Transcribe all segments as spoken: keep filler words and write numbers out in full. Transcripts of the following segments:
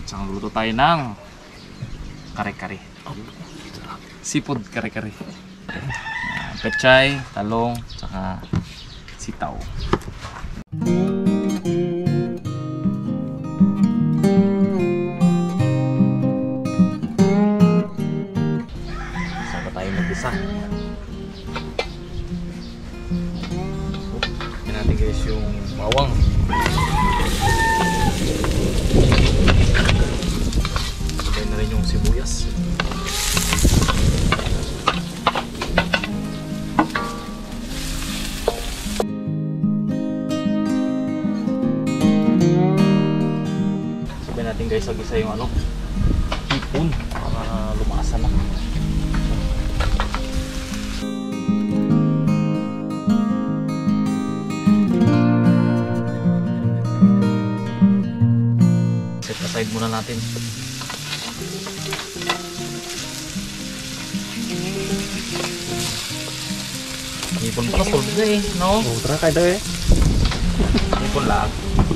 Tsaka luto tayo ng kare-kare. Seafood kare-kare. Pechay, talong, tsaka sitaw. Saan ba tayo mag-isa? Yan natin guys yung bawang. Sabay na rin yung sibuyas. Sabay natin guys agisa yung ano, hipon para lumasa na. Set aside muna natin. Hipon pala solid na eh, no? Oh, tara kayo daw eh. Hipon lang.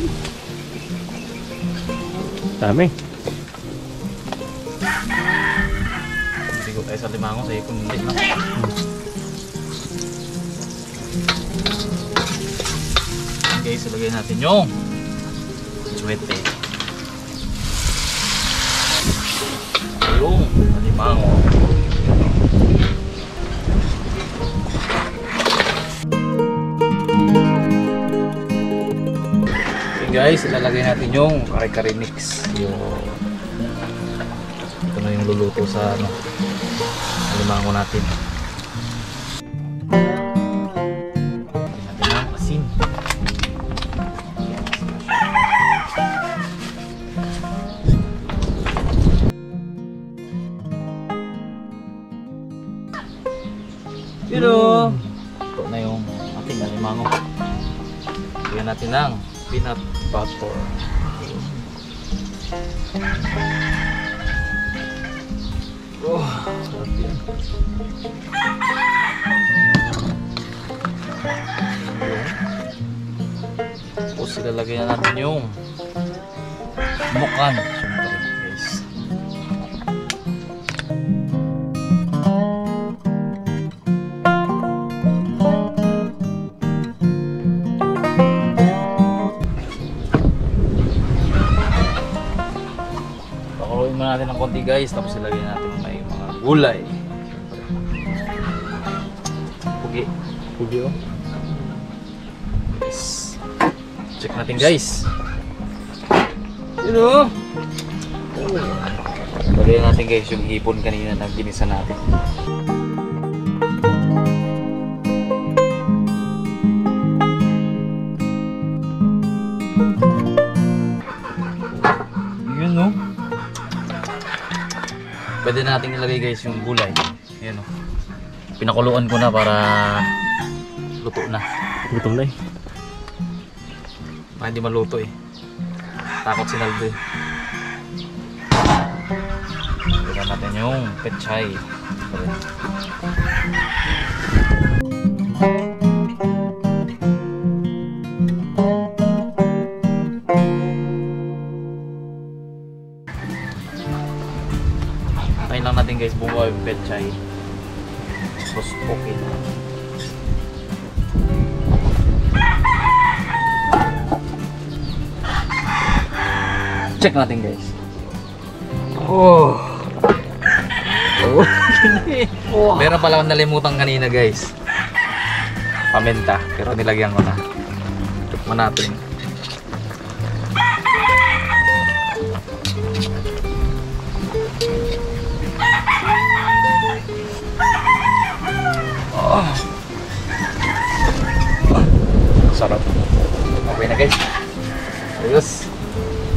Dami. Sigo tayo sa limango sa hipon hindi na. Guys, ilagay natin yung suwete. Yung limango. Guys, ilalagay natin yung kare-kare mix. Yung ito na yung luluto sa ano, limango natin. Lagyan natin ng asin. Pero ito na yung ating limango. Lagyan natin ng peanut butter. Oh, sarap yan. Tapos ilalagay na natin yung mukan. Siyempre guys. Pakuloyin mo natin ng konti guys, tapos ilagay natin may mga gulay. Pugi. Pugi oh. Yes. Check natin guys. Yun o. Lagyan natin guys yung hipon kanina na ginisa natin. Yun o. Pwede natin ilagay guys yung gulay. Ayan o. Pinakuluan ko na para luto na. Gutom na eh. Baka hindi maluto eh. Takot si Naldo eh. Lagyan natin yung pechay. Tayin lang natin guys bumuha yung pechay. Tapos okay na. Check natin guys. Oh. Oh. Oh. Meron pala akong nalimutan kanina guys. Paminta, pero nilagyan ko na. Tikman natin. Oh. Sarap. Okay na guys. Ayos.